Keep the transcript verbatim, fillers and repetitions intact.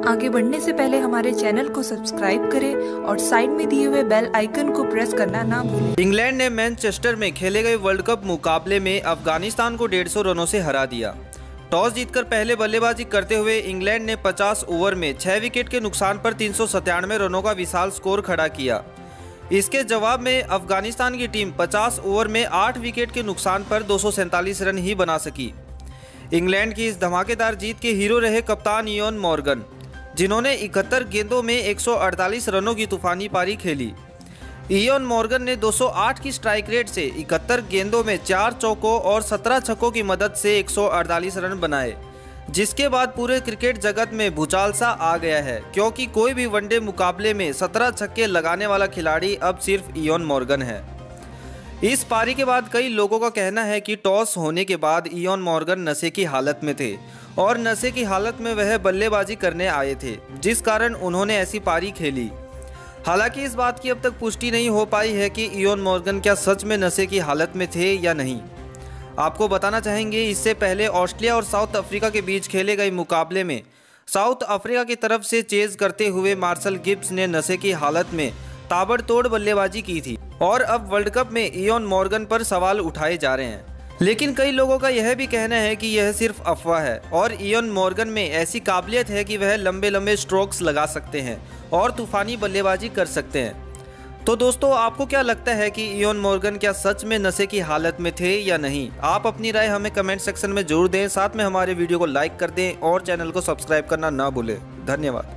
आगे बढ़ने से पहले हमारे चैनल को सब्सक्राइब करें और साइड में दिए हुए बेल आइकन को प्रेस करना ना भूलें। इंग्लैंड ने मैनचेस्टर में खेले गए वर्ल्ड कप मुकाबले में अफगानिस्तान को डेढ़ सौ रनों से हरा दिया। टॉस जीतकर पहले बल्लेबाजी करते हुए इंग्लैंड ने पचास ओवर में छह विकेट के नुकसान पर तीन सौ सत्तानवे रनों का विशाल स्कोर खड़ा किया। इसके जवाब में अफगानिस्तान की टीम पचास ओवर में आठ विकेट के नुकसान पर दो सौ सैंतालीस रन ही बना सकी। इंग्लैंड की इस धमाकेदार जीत के हीरो रहे कप्तान इयोन मॉर्गन, जिन्होंने इकहत्तर गेंदों में एक सौ अड़तालीस रनों की तूफानी पारी खेली। इयोन मॉर्गन ने दो सौ आठ की स्ट्राइक रेट से इकहत्तर गेंदों में चार चौकों और सत्रह छक्कों की मदद से एक सौ अड़तालीस रन बनाए, जिसके बाद पूरे क्रिकेट जगत में भूचाल सा आ गया है, क्योंकि कोई भी वनडे मुकाबले में सत्रह छक्के लगाने वाला खिलाड़ी अब सिर्फ इयोन मॉर्गन है। इस पारी के बाद कई लोगों का कहना है कि टॉस होने के बाद इयोन मॉर्गन नशे की हालत में थे और नशे की हालत में वह बल्लेबाजी करने आए थे, जिस कारण उन्होंने ऐसी पारी खेली। हालांकि इस बात की अब तक पुष्टि नहीं हो पाई है कि इयोन मॉर्गन क्या सच में नशे की हालत में थे या नहीं। आपको बताना चाहेंगे, इससे पहले ऑस्ट्रेलिया और साउथ अफ्रीका के बीच खेले गए मुकाबले में साउथ अफ्रीका की तरफ से चेज करते हुए मार्शल गिब्स ने नशे की हालत में ताबड़तोड़ बल्लेबाजी की थी और अब वर्ल्ड कप में इयोन मॉर्गन पर सवाल उठाए जा रहे हैं। लेकिन कई लोगों का यह भी कहना है कि यह सिर्फ अफवाह है और इयोन मॉर्गन में ऐसी काबिलियत है कि वह लंबे लंबे स्ट्रोक्स लगा सकते हैं और तूफानी बल्लेबाजी कर सकते हैं। तो दोस्तों, आपको क्या लगता है कि इयोन मॉर्गन क्या सच में नशे की हालत में थे या नहीं? आप अपनी राय हमें कमेंट सेक्शन में जरूर दें। साथ में हमारे वीडियो को लाइक कर दें और चैनल को सब्सक्राइब करना ना भूलें। धन्यवाद।